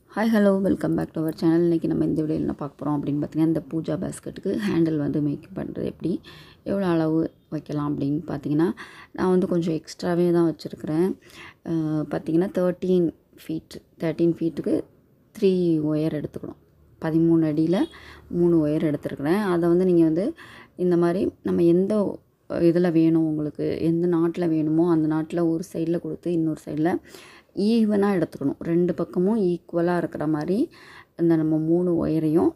Hi hello welcome back to our channel. இன்றைக்கி நம்ம இந்த வீடியோவில் என்ன பார்க்க போகிறோம் அப்படின்னு பார்த்தீங்கன்னா, இந்த பூஜா பேஸ்கெட்டுக்கு ஹேண்டில் வந்து மேக் பண்ணுறது எப்படி, எவ்வளோ அளவு வைக்கலாம் அப்படின்னு பார்த்தீங்கன்னா, நான் வந்து கொஞ்சம் எக்ஸ்ட்ராவே தான் வச்சுருக்கிறேன். பார்த்திங்கன்னா 13 ஃபீட்டுக்கு 3 ஒயர் எடுத்துக்கணும். 13 அடியில் 3 ஒயர் எடுத்துருக்கிறேன். அதை வந்து நீங்கள் வந்து இந்த மாதிரி நம்ம எந்த இதில் வேணும், உங்களுக்கு எந்த நாட்டில் வேணுமோ அந்த நாட்டில் ஒரு சைடில் கொடுத்து இன்னொரு சைடில் ஈவனாக எடுத்துக்கணும். 2 பக்கமும் ஈக்குவலாக இருக்கிற மாதிரி அந்த நம்ம 3 ஒயரையும்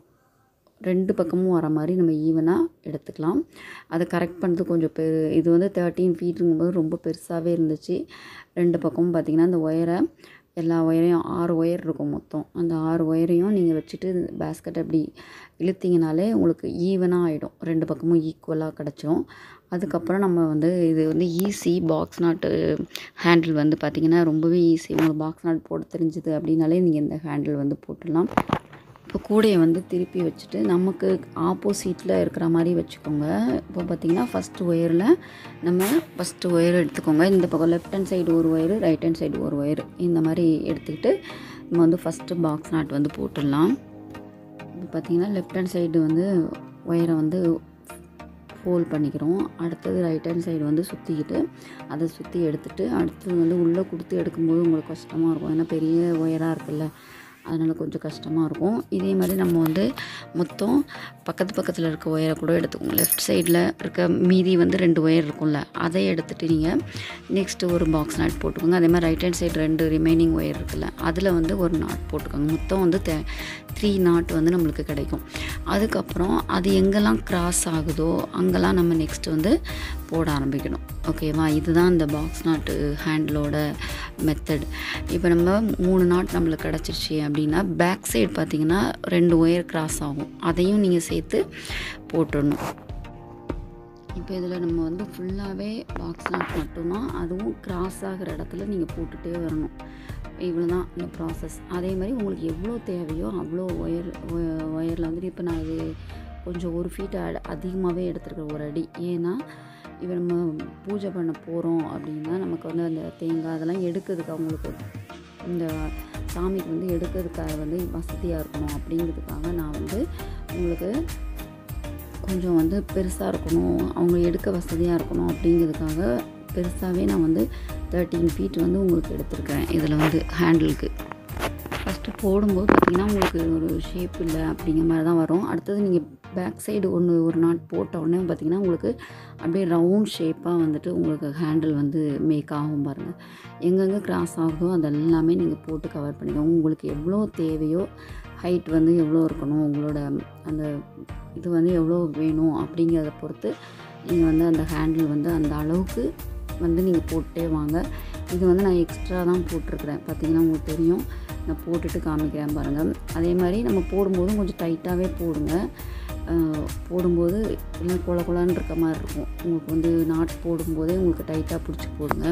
2 பக்கமும் வர மாதிரி நம்ம ஈவனாக எடுத்துக்கலாம். அதை கரெக்ட் பண்ணுறது கொஞ்சம் இது வந்து 13 ஃபீட்டுங்கும்போது ரொம்ப பெருசாகவே இருந்துச்சு. 2 பக்கமும் பார்த்திங்கன்னா அந்த ஒயரை எல்லா ஒயரையும் 6 ஒயர் இருக்கும் மொத்தம். அந்த 6 ஒயரையும் நீங்கள் வச்சுட்டு பேஸ்கெட் அப்படி இழுத்திங்கனாலே உங்களுக்கு ஈவனாக ஆகிடும். 2 பக்கமும் ஈக்குவலாக கிடச்சிரும். அதுக்கப்புறம் நம்ம வந்து இது வந்து ஈஸி பாக்ஸ் நாட்டு ஹேண்டில் வந்து பார்த்திங்கன்னா ரொம்பவே ஈஸி. உங்களுக்கு பாக்ஸ் நாட் போட தெரிஞ்சுது அப்படின்னாலே நீங்கள் இந்த ஹேண்டில் வந்து போட்டுடலாம். இப்போ கூடையை வந்து திருப்பி வச்சுட்டு நமக்கு ஆப்போசிட்டில் இருக்கிற மாதிரி வச்சுக்கோங்க. இப்போ பார்த்திங்கன்னா ஃபஸ்ட்டு ஒயரில் நம்ம ஃபஸ்ட்டு ஒயர் எடுத்துக்கோங்க. இந்த பக்கம் லெஃப்ட் ஹேண்ட் சைடு ஒரு ஒயரு, ரைட் ஹேண்ட் சைடு ஒரு ஒயரு, இந்த மாதிரி எடுத்துக்கிட்டு நம்ம வந்து ஃபஸ்ட்டு பாக்ஸ் நாட் வந்து போட்டுடலாம். இப்போ பார்த்திங்கன்னா லெஃப்ட் ஹேண்ட் சைடு வந்து ஒயரை வந்து ஃபோல்ட் பண்ணிக்கிறோம். அடுத்தது ரைட் ஹேண்ட் சைடு வந்து சுற்றிக்கிட்டு அதை சுற்றி எடுத்துகிட்டு அடுத்தது வந்து உள்ளே கொடுத்து எடுக்கும்போது உங்களுக்கு கஷ்டமாக இருக்கும். ஏன்னா பெரிய ஒயராக இருக்குல்ல, அதனால் கொஞ்சம் கஷ்டமாக இருக்கும். இதே மாதிரி நம்ம வந்து மொத்தம் பக்கத்தில் இருக்க ஒயரை கூட எடுத்துக்கோங்க. லெஃப்ட் சைடில் இருக்க மீதி வந்து 2 ஒயர் இருக்கும்ல, அதை எடுத்துகிட்டு நீங்கள் நெக்ஸ்ட்டு ஒரு பாக்ஸ் நாட் போட்டுக்கோங்க. அதே மாதிரி right hand side 2 remaining wire இருக்குல்ல, அதில் வந்து ஒரு நாட் போட்டுக்கோங்க. மொத்தம் வந்து 3 நாட் வந்து நம்மளுக்கு கிடைக்கும். அதுக்கப்புறம் அது எங்கெல்லாம் கிராஸ் ஆகுதோ அங்கெல்லாம் நம்ம நெக்ஸ்ட்டு வந்து போட ஆரம்பிக்கணும். ஓகேவா? இதுதான் இந்த பாக்ஸ் நாட்டு ஹேண்டிலோட மெத்தட். இப்போ நம்ம 3 நாட் நம்மளுக்கு கிடச்சிருச்சு அப்படின்னா பேக் சைடு பார்த்திங்கன்னா 2 ஒயர் கிராஸ் ஆகும். அதையும் நீங்கள் சேர்த்து போட்டுடணும். இப்போ இதில் நம்ம வந்து ஃபுல்லாகவே பாக்ஸ் நாட் மட்டும்தான், அதுவும் கிராஸ் ஆகிற இடத்துல நீங்கள் போட்டுகிட்டே வரணும். இவ்வளோ தான் இந்த ப்ராசஸ். அதே மாதிரி உங்களுக்கு எவ்வளோ தேவையோ அவ்வளோ ஒயரில் வந்துட்டு இப்போ நான் இது கொஞ்சம் 1 ஃபீட் அதிகமாகவே எடுத்துருக்கேன், 1 அடி. ஏன்னா இப்போ நம்ம பூஜை பண்ண போகிறோம் அப்படின்னா நமக்கு வந்து அந்த தேங்காய் அதெல்லாம் எடுக்கிறதுக்கு அவங்களுக்கு இந்த சாமிக்கு வந்து எடுக்கிறதுக்காக வந்து வசதியாக இருக்கணும். அப்படிங்கிறதுக்காக நான் வந்து உங்களுக்கு கொஞ்சம் வந்து பெருசாக இருக்கணும், அவங்க எடுக்க வசதியாக இருக்கணும் அப்படிங்கிறதுக்காக பெருசாகவே நான் வந்து 13 ஃபீட் வந்து உங்களுக்கு எடுத்துருக்கிறேன். இதில் வந்து ஹேண்டிலுக்கு ஃபஸ்ட்டு போடும்போது பார்த்திங்கன்னா உங்களுக்கு ஒரு ஷேப் இல்லை அப்படிங்கிற மாதிரி தான் வரும். அடுத்தது நீங்கள் பேக் சைடு ஒரு நாட் போட்ட உடனே பார்த்திங்கன்னா உங்களுக்கு அப்படியே ரவுண்ட் ஷேப்பாக வந்துட்டு உங்களுக்கு ஹேண்டில் வந்து மேக் ஆகும் பாருங்கள். எங்கெங்கே கிராஸ் ஆகுதோ அதெல்லாமே நீங்கள் போட்டு கவர் பண்ணிக்கோங்க. உங்களுக்கு எவ்வளோ தேவையோ ஹைட் வந்து எவ்வளோ இருக்கணும், உங்களோட அந்த இது வந்து எவ்வளோ வேணும் அப்படிங்கிறத பொறுத்து நீங்கள் வந்து அந்த ஹேண்டில் வந்து அந்த அளவுக்கு வந்து நீங்கள் போட்டே வாங்க. இது வந்து நான் எக்ஸ்ட்ரா தான் போட்டிருக்கிறேன். பார்த்திங்கன்னா உங்களுக்கு தெரியும், நான் போட்டுட்டு காமிக்கிறேன் பாருங்கள். அதே மாதிரி நம்ம போடும்போதும் கொஞ்சம் டைட்டாகவே போடுங்க. போடும்போது இல்லை குழன்னு இருக்க மாதிரி இருக்கும். உங்களுக்கு வந்து நாட் போடும்போதே உங்களுக்கு டைட்டாக பிடிச்சி போடுங்க.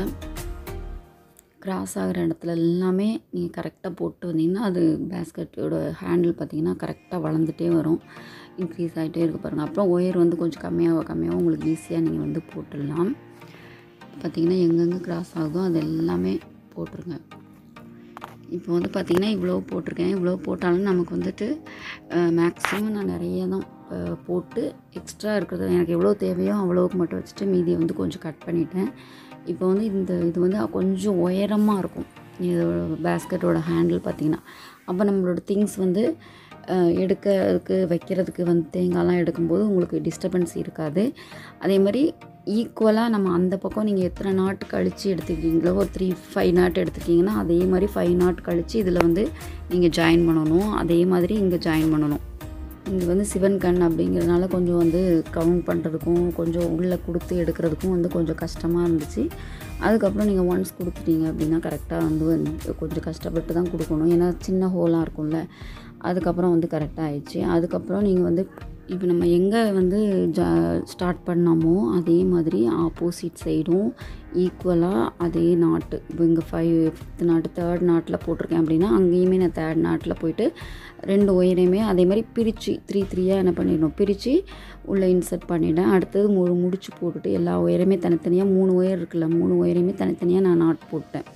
கிராஸ் ஆகிற இடத்துல எல்லாமே நீங்கள் கரெக்டாக போட்டு வந்தீங்கன்னா அது பேஸ்கெட்டோட ஹேண்டில் பார்த்திங்கன்னா கரெக்டாக வளர்ந்துட்டே வரும், இன்க்ரீஸ் ஆகிட்டே இருக்க பாருங்கள். அப்புறம் ஒயர் வந்து கொஞ்சம் கம்மியாக உங்களுக்கு ஈஸியாக நீங்கள் வந்து போட்டுடலாம். பார்த்திங்கன்னா எங்கெங்கே கிராஸ் ஆகுதோ அது எல்லாமே போட்டுருங்க. இப்போ வந்து பார்த்திங்கன்னா இவ்வளோ போட்டிருக்கேன். இவ்வளோ போட்டாலும் நமக்கு வந்துட்டு மேக்ஸிமம் நான் நிறைய தான் போட்டு எக்ஸ்ட்ரா இருக்கிறது எனக்கு எவ்வளோ தேவையோ அவ்வளோவுக்கு மட்டும் வச்சுட்டு மீதியை வந்து கொஞ்சம் கட் பண்ணிட்டேன். இப்போ வந்து இது வந்து கொஞ்சம் உயரமாக இருக்கும் இதோட பேஸ்கெட்டோட ஹேண்டில் பார்த்திங்கன்னா. அப்போ நம்மளோட திங்ஸ் வந்து எடுக்கிறதுக்கு வைக்கிறதுக்கு வந்து தேங்காய்லாம் எடுக்கும்போது உங்களுக்கு டிஸ்டர்பன்ஸ் இருக்காது. அதே மாதிரி ஈக்குவலாக நம்ம அந்த பக்கம் நீங்கள் எத்தனை நாட் கழித்து எடுத்துக்கிட்டீங்களோ ஒரு 5 நாட் எடுத்துக்கிட்டிங்கன்னா அதே மாதிரி 5 நாட் கழித்து இதில் வந்து நீங்கள் ஜாயின் பண்ணணும். அதே மாதிரி இங்கே ஜாயின் பண்ணணும். இங்கே வந்து சிவன் கண் அப்படிங்கிறதுனால கொஞ்சம் வந்து கவுண்ட் பண்ணுறதுக்கும் கொஞ்சம் உள்ளே கொடுத்து எடுக்கிறதுக்கும் வந்து கொஞ்சம் கஷ்டமாக இருந்துச்சு. அதுக்கப்புறம் நீங்கள் ஒன்ஸ் கொடுத்துட்டீங்க அப்படின்னா கரெக்டாக வந்து கொஞ்சம் கஷ்டப்பட்டு தான் கொடுக்கணும், ஏன்னா சின்ன ஹோலாக இருக்கும்ல. அதுக்கப்புறம் வந்து கரெக்டாக ஆயிடுச்சு. அதுக்கப்புறம் நீங்கள் வந்து இப்போ நம்ம எங்கே வந்து ஸ்டார்ட் பண்ணோமோ அதே மாதிரி ஆப்போசிட் சைடும் ஈக்குவலாக அதே நாட்டு. இப்போ இங்கே 5th நாட்டு 3rd நாட்டில் போட்டிருக்கேன் அப்படின்னா அங்கேயுமே நான் 3rd நாட்டில் போயிட்டு 2 ஒயரையுமே அதே மாதிரி பிரித்து 3 என்ன பண்ணிடணும், பிரித்து உள்ளே இன்சர்ட் பண்ணிவிட்டேன். அடுத்தது முடிச்சு போட்டுட்டு எல்லா ஒயரையுமே தனித்தனியாக 3 ஒயர் இருக்குல்ல, 3 ஒயரையுமே தனித்தனியாக நான் நாட் போட்டேன்.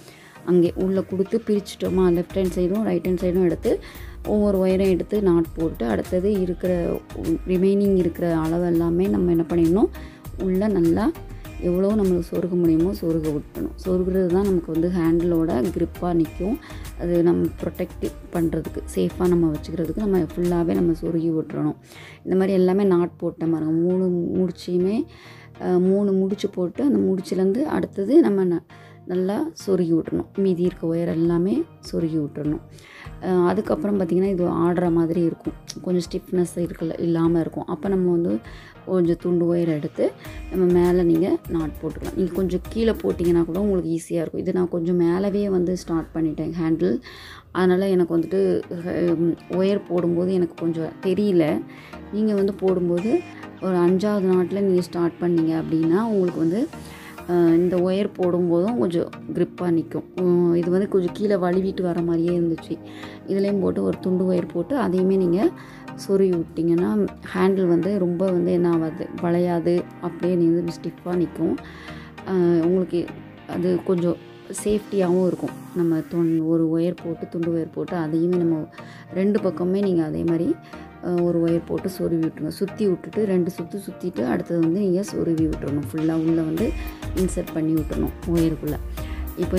அங்கே உள்ளே கொடுத்து பிரிச்சுட்டோமா, லெஃப்ட் ஹேண்ட் சைடும் ரைட் ஹேண்ட் சைடும் எடுத்து ஒவ்வொரு ஒயரையும் எடுத்து நாட் போட்டு அடுத்தது இருக்கிற ரிமைனிங் இருக்கிற அளவு எல்லாமே நம்ம என்ன பண்ணிடணும், உள்ளே நல்லா எவ்வளோ நம்மளுக்கு சொருக முடியுமோ சொருக விட்டணும். சொருகிறது தான் நமக்கு வந்து ஹேண்டிலோட க்ரிப்பாக நிற்கும். அது நம்ம ப்ரொடெக்ட் பண்ணுறதுக்கு சேஃபாக நம்ம வச்சுக்கிறதுக்கு நம்ம ஃபுல்லாகவே நம்ம சொருகி விட்டுறணும். இந்த மாதிரி எல்லாமே நாட் போட்ட பாருங்க, 3 முடிச்சியுமே 3 முடிச்சு போட்டு அந்த முடிச்சுலேருந்து அடுத்தது நம்ம நல்லா சொருகி விட்டுறணும். மீதி இருக்க ஒயர் எல்லாமே சொருகி விட்டுறணும். அதுக்கப்புறம் பார்த்திங்கன்னா இது ஆடுற மாதிரி இருக்கும், கொஞ்சம் ஸ்டிஃப்னஸ் இல்லாமல் இருக்கும். அப்போ நம்ம வந்து கொஞ்சம் துண்டு ஒயர் எடுத்து நம்ம மேலே நீங்கள் நாட் போட்டுக்கலாம். நீங்கள் கொஞ்சம் கீழே போட்டிங்கன்னா கூட உங்களுக்கு ஈஸியாக இருக்கும். இது நான் கொஞ்சம் மேலவே வந்து ஸ்டார்ட் பண்ணிட்டேன் ஹேண்டில். அதனால் எனக்கு வந்துட்டு ஒயர் போடும்போது எனக்கு கொஞ்சம் தெரியல. நீங்கள் வந்து போடும்போது ஒரு 5வது நாட்டில் நீங்கள் ஸ்டார்ட் பண்ணிங்க அப்படின்னா உங்களுக்கு வந்து இந்த ஒயர் போடும்போதும் கொஞ்சம் க்ரிப்பாக நிற்கும். இது வந்து கொஞ்சம் கீழே வழுவிட்டு வர மாதிரியே இருந்துச்சு. இதுலேயும் போட்டு ஒரு துண்டு ஒயர் போட்டு அதையுமே நீங்கள் சொருகி விட்டிங்கன்னா ஹேண்டில் வந்து ரொம்ப வந்து என்ன ஆகாது, வளையாது, அப்படியே நீங்கள் ஸ்டிஃபாக நிற்கும். உங்களுக்கு அது கொஞ்சம் சேஃப்டியாகவும் இருக்கும். நம்ம ஒரு ஒயர் போட்டு துண்டு ஒயர் போட்டு அதையுமே நம்ம 2 பக்கமே நீங்கள் அதே மாதிரி ஒரு ஒயர் போட்டு சொருவி விட்டுருங்க. சுற்றி விட்டுட்டு 2 சுற்று சுற்றிட்டு அடுத்தது வந்து நீங்கள் சொருவி விட்டுறணும். ஃபுல்லாக உள்ளே வந்து இன்சர்ட் பண்ணி விட்டுறணும் ஒயருக்குள்ளே. இப்போ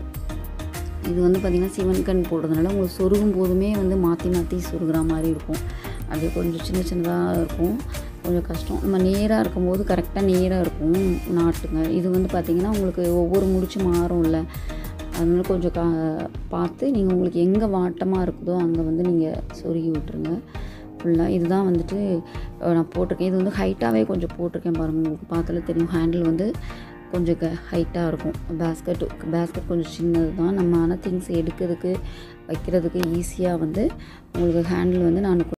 இது வந்து பார்த்திங்கன்னா சிவன் கண் போடுறதுனால உங்களுக்கு சொருகும் போதுமே வந்து மாற்றி மாற்றி சொருகிற மாதிரி இருக்கும். அது கொஞ்சம் சின்ன சின்னதாக இருக்கும், கொஞ்சம் கஷ்டம். நம்ம நேராக இருக்கும்போது கரெக்டாக நேராக இருக்கும் நாட்டுங்க. இது வந்து பார்த்திங்கன்னா உங்களுக்கு ஒவ்வொரு முடிச்சு மாறும் இல்லை, அதனால கொஞ்சம் பார்த்து நீங்கள் உங்களுக்கு எங்கே வாட்டமாக இருக்குதோ அங்கே வந்து நீங்கள் சொருகி விட்டுருங்க ஃபுல்லாக. இதுதான் வந்துட்டு நான் போட்டிருக்கேன். இது வந்து ஹைட்டாகவே கொஞ்சம் போட்டிருக்கேன் பாருங்கள், உங்களுக்கு பார்த்தாலே தெரியும். ஹேண்டில் வந்து கொஞ்சம் ஹைட்டாக இருக்கும். பேஸ்கெட் கொஞ்சம் சின்னது தான். நம்ம ஆனால் திங்ஸ் எடுக்கிறதுக்கு வைக்கிறதுக்கு ஈஸியாக வந்து உங்களுக்கு ஹேண்டில் வந்து நான்